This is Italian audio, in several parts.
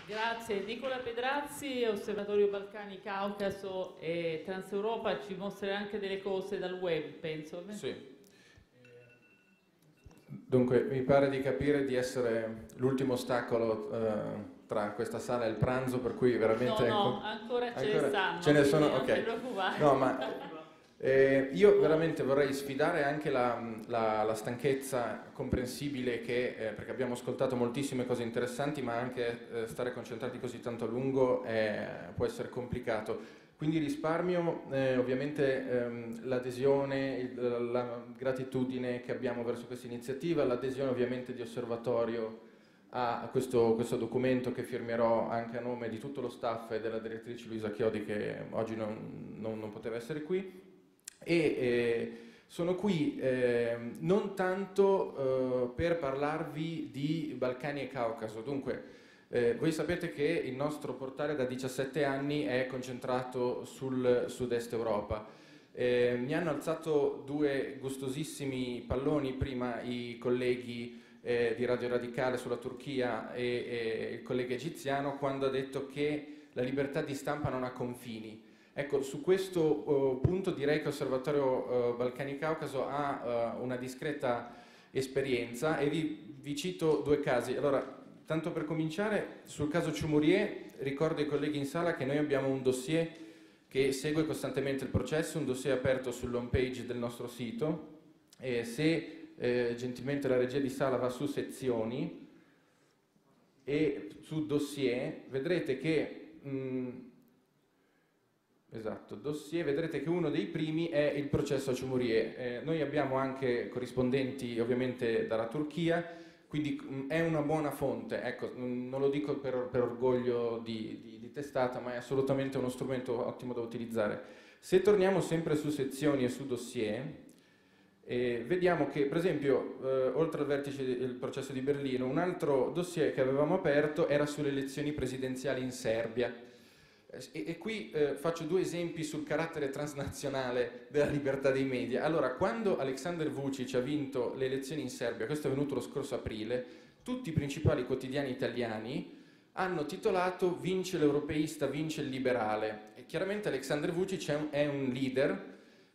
Grazie. Nicola Pedrazzi, Osservatorio Balcani, Caucaso e Transeuropa, ci mostrerà anche delle cose dal web, penso. Sì. Dunque, mi pare di capire di essere l'ultimo ostacolo tra questa sala e il pranzo, per cui veramente... No, ancora ce ne stanno. Ce ne sono, non ok. ti preoccupare. No, ma io veramente vorrei sfidare anche la stanchezza comprensibile perché abbiamo ascoltato moltissime cose interessanti, ma anche stare concentrati così tanto a lungo può essere complicato. Quindi risparmio ovviamente l'adesione, la gratitudine che abbiamo verso questa iniziativa, l'adesione ovviamente di Osservatorio a questo documento che firmerò anche a nome di tutto lo staff e della direttrice Luisa Chiodi, che oggi non poteva essere qui. Sono qui non tanto per parlarvi di Balcani e Caucaso. Dunque, voi sapete che il nostro portale da 17 anni è concentrato sul sud-est Europa. Mi hanno alzato due gustosissimi palloni, prima i colleghi di Radio Radicale sulla Turchia e il collega egiziano, quando ha detto che la libertà di stampa non ha confini. Ecco, su questo punto direi che Osservatorio Balcani-Caucaso ha una discreta esperienza e vi cito due casi. Allora, tanto per cominciare, sul caso Ciumuriè, ricordo ai colleghi in sala che noi abbiamo un dossier che segue costantemente il processo, un dossier aperto sull'home page del nostro sito, e se gentilmente la regia di sala va su sezioni e su dossier, vedrete che... Esatto, dossier, vedrete che uno dei primi è il processo a Ciumuriè. Noi abbiamo anche corrispondenti ovviamente dalla Turchia, quindi è una buona fonte. Ecco, non lo dico per orgoglio di testata, ma è assolutamente uno strumento ottimo da utilizzare. Se torniamo sempre su sezioni e su dossier, vediamo che, per esempio, oltre al vertice del processo di Berlino, un altro dossier che avevamo aperto era sulle elezioni presidenziali in Serbia. E qui faccio due esempi sul carattere transnazionale della libertà dei media. Allora, quando Aleksandar Vučić ha vinto le elezioni in Serbia, questo è avvenuto lo scorso aprile, tutti i principali quotidiani italiani hanno titolato "Vince l'europeista, vince il liberale". E chiaramente Aleksandar Vučić è un leader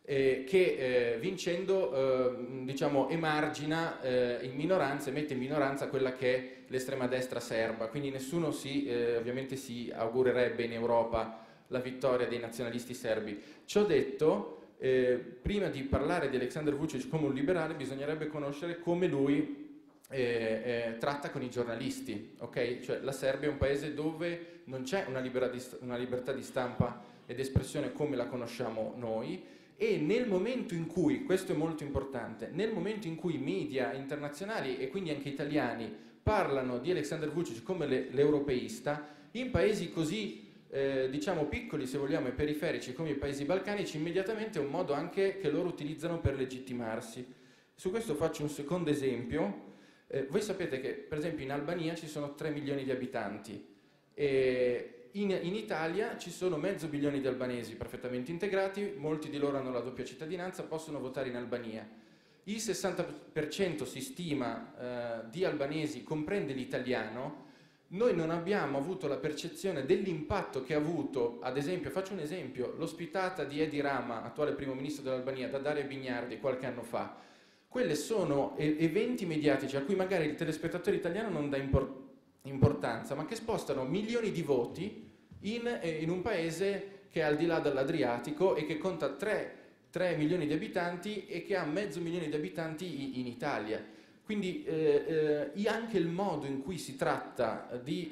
che vincendo diciamo emargina in minoranza e mette in minoranza quella che è l'estrema destra serba, quindi nessuno ovviamente si augurerebbe in Europa la vittoria dei nazionalisti serbi. Ciò detto, prima di parlare di Aleksandar Vučić come un liberale bisognerebbe conoscere come lui tratta con i giornalisti, ok? Cioè, la Serbia è un paese dove non c'è una libertà di stampa ed espressione come la conosciamo noi, e nel momento in cui, questo è molto importante, nel momento in cui media internazionali e quindi anche italiani parlano di Aleksandar Vučić come l'europeista, in paesi così diciamo piccoli, se vogliamo, e periferici come i paesi balcanici, immediatamente è un modo anche che loro utilizzano per legittimarsi. Su questo faccio un secondo esempio. Voi sapete che, per esempio, in Albania ci sono 3 milioni di abitanti e in Italia ci sono 500 milioni di albanesi perfettamente integrati, molti di loro hanno la doppia cittadinanza, possono votare in Albania. Il 60% si stima di albanesi comprende l'italiano. Noi non abbiamo avuto la percezione dell'impatto che ha avuto, ad esempio, faccio un esempio, l'ospitata di Edi Rama, attuale primo ministro dell'Albania, da Daria Bignardi qualche anno fa. Quelle sono eventi mediatici a cui magari il telespettatore italiano non dà importanza, ma che spostano milioni di voti in un paese che è al di là dell'Adriatico e che conta 3 milioni di abitanti e che ha 500 milioni di abitanti in Italia. Quindi anche il modo in cui si tratta di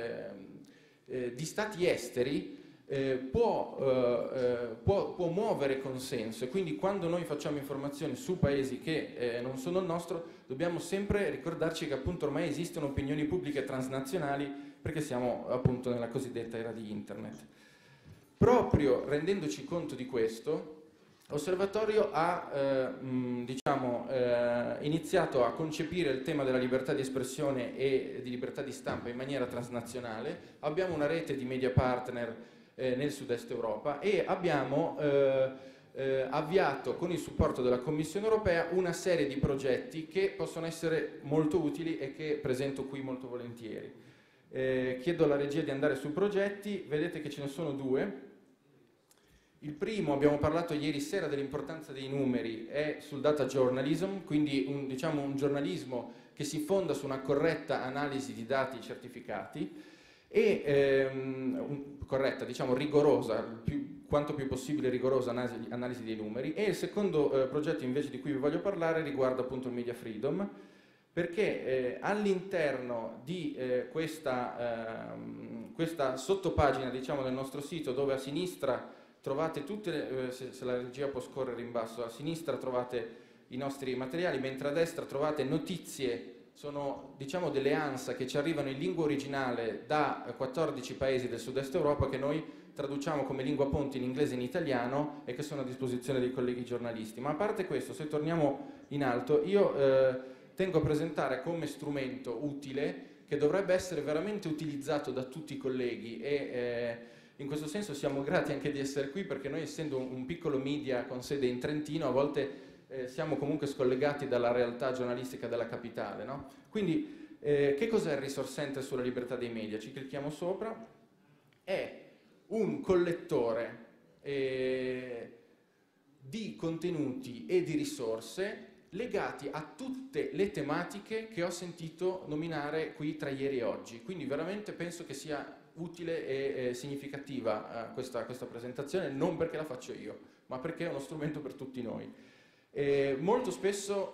stati esteri può muovere consenso, e quindi quando noi facciamo informazioni su paesi che non sono il nostro dobbiamo sempre ricordarci che appunto ormai esistono opinioni pubbliche transnazionali, perché siamo appunto nella cosiddetta era di internet. Proprio rendendoci conto di questo, Osservatorio ha iniziato a concepire il tema della libertà di espressione e di libertà di stampa in maniera transnazionale. Abbiamo una rete di media partner nel sud-est Europa e abbiamo avviato con il supporto della Commissione Europea una serie di progetti che possono essere molto utili e che presento qui molto volentieri. Chiedo alla regia di andare sui progetti, vedete che ce ne sono due. Il primo, abbiamo parlato ieri sera dell'importanza dei numeri, è sul data journalism, quindi un giornalismo che si fonda su una corretta analisi di dati certificati e corretta, diciamo rigorosa, quanto più possibile rigorosa analisi dei numeri. E il secondo progetto invece di cui vi voglio parlare riguarda appunto il media freedom, perché all'interno di questa sottopagina, diciamo, del nostro sito, dove a sinistra trovate tutte, se la regia può scorrere in basso, a sinistra trovate i nostri materiali, mentre a destra trovate notizie, sono diciamo delle ANSA che ci arrivano in lingua originale da 14 paesi del sud-est Europa, che noi traduciamo come lingua ponte in inglese e in italiano e che sono a disposizione dei colleghi giornalisti. Ma a parte questo, se torniamo in alto, io tengo a presentare come strumento utile, che dovrebbe essere veramente utilizzato da tutti i colleghi e in questo senso siamo grati anche di essere qui, perché noi, essendo un piccolo media con sede in Trentino, a volte siamo comunque scollegati dalla realtà giornalistica della capitale, no? Quindi che cos'è il Resource Center sulla libertà dei media? Ci clicchiamo sopra. È un collettore di contenuti e di risorse legati a tutte le tematiche che ho sentito nominare qui tra ieri e oggi. Quindi veramente penso che sia utile e significativa questa presentazione, non perché la faccio io, ma perché è uno strumento per tutti noi. Molto spesso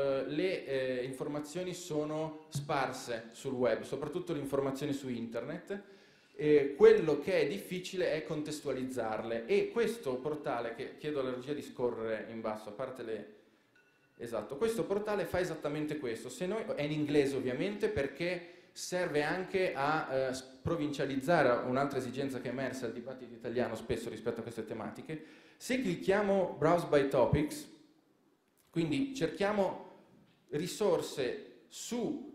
le informazioni sono sparse sul web, soprattutto le informazioni su internet. Quello che è difficile è contestualizzarle, e questo portale, che chiedo alla regia di scorrere in basso, a parte le... Esatto, questo portale fa esattamente questo. È in inglese ovviamente, perché serve anche a provincializzare un'altra esigenza che è emersa al dibattito italiano spesso rispetto a queste tematiche. Se clicchiamo Browse by Topics, quindi cerchiamo risorse su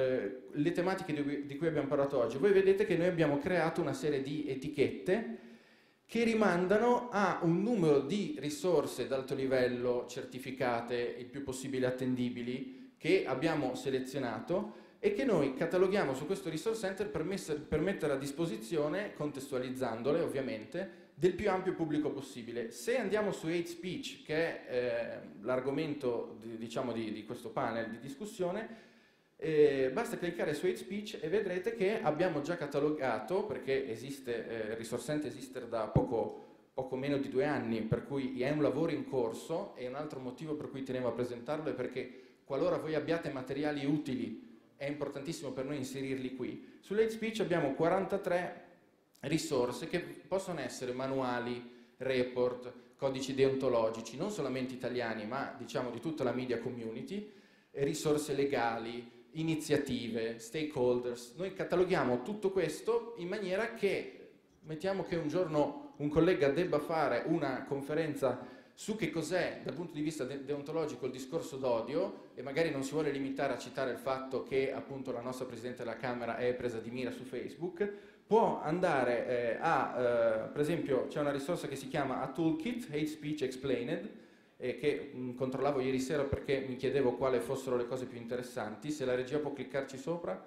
le tematiche di cui abbiamo parlato oggi, voi vedete che noi abbiamo creato una serie di etichette che rimandano a un numero di risorse d'alto livello certificate, il più possibile attendibili, che abbiamo selezionato e che noi cataloghiamo su questo Resource Center per mettere a disposizione, contestualizzandole ovviamente, del più ampio pubblico possibile. Se andiamo su hate speech, che è l'argomento di questo panel di discussione, basta cliccare su hate speech e vedrete che abbiamo già catalogato, perché il Resource Center esiste da poco meno di 2 anni, per cui è un lavoro in corso, e un altro motivo per cui tenevo a presentarlo è perché qualora voi abbiate materiali utili è importantissimo per noi inserirli qui. Sull'hate speech abbiamo 43 risorse che possono essere manuali, report, codici deontologici, non solamente italiani, ma diciamo di tutta la media community, risorse legali, iniziative, stakeholders. Noi cataloghiamo tutto questo in maniera che, mettiamo che un giorno un collega debba fare una conferenza su che cos'è dal punto di vista deontologico il discorso d'odio, e magari non si vuole limitare a citare il fatto che appunto la nostra Presidente della Camera è presa di mira su Facebook, può andare per esempio c'è una risorsa che si chiama A Toolkit, Hate Speech Explained, che controllavo ieri sera perché mi chiedevo quali fossero le cose più interessanti. Se la regia può cliccarci sopra,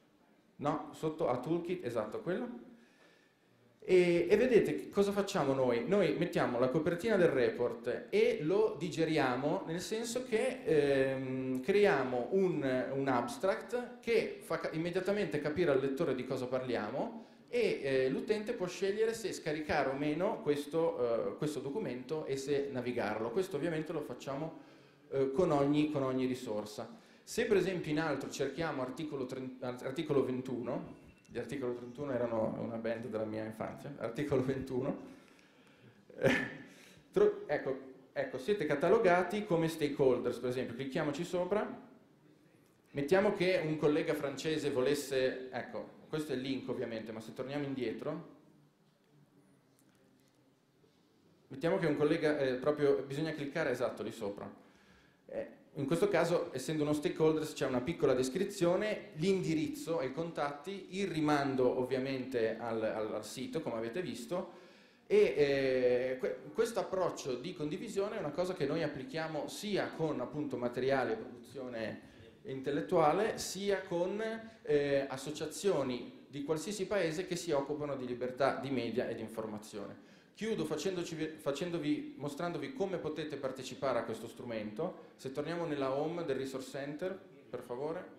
no, sotto A Toolkit, esatto, quello. E vedete cosa facciamo noi? Noi mettiamo la copertina del report e lo digeriamo, nel senso che creiamo un abstract che fa immediatamente capire al lettore di cosa parliamo, e l'utente può scegliere se scaricare o meno questo documento e se navigarlo. Questo ovviamente lo facciamo con ogni risorsa. Se per esempio in alto cerchiamo articolo 21, gli articolo 31 erano una band della mia infanzia, articolo 21, ecco, siete catalogati come stakeholders, per esempio, clicchiamoci sopra, mettiamo che un collega francese volesse, ecco, questo è il link ovviamente, ma se torniamo indietro, mettiamo che un collega, proprio bisogna cliccare esatto lì sopra. In questo caso, essendo uno stakeholder, c'è una piccola descrizione, l'indirizzo ai contatti, il rimando ovviamente al sito, come avete visto, e questo approccio di condivisione è una cosa che noi applichiamo sia con appunto materiale, produzione intellettuale, sia con associazioni di qualsiasi paese che si occupano di libertà di media e di informazione. Chiudo mostrandovi come potete partecipare a questo strumento. Se torniamo nella home del Resource Center, per favore.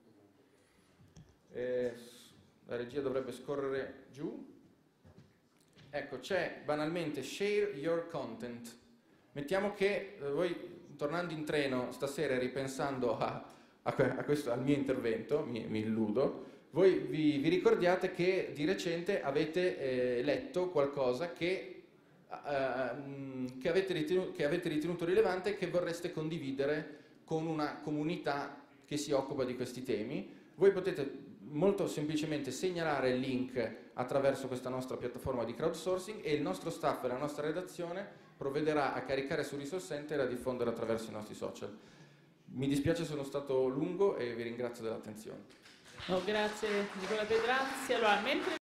La regia dovrebbe scorrere giù. Ecco, c'è banalmente Share Your Content. Mettiamo che voi, tornando in treno stasera e ripensando al mio intervento, mi illudo, voi vi ricordiate che di recente avete letto qualcosa che avete ritenuto rilevante e che vorreste condividere con una comunità che si occupa di questi temi. Voi potete molto semplicemente segnalare il link attraverso questa nostra piattaforma di crowdsourcing e il nostro staff e la nostra redazione provvederà a caricare su Resource Center e a diffondere attraverso i nostri social. Mi dispiace, sono stato lungo e vi ringrazio dell'attenzione. No, grazie Nicola Pedrazzi. Allora, mentre